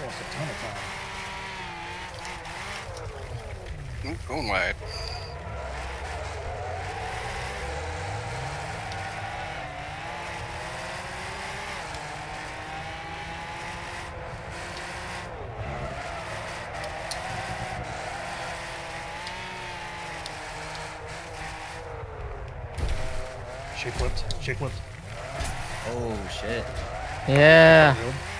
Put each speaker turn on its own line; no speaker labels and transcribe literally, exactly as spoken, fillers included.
lost a ton of time.
Ooh, going wide.
Shake flipped. Shake flipped.
Oh shit.
Yeah.
Field.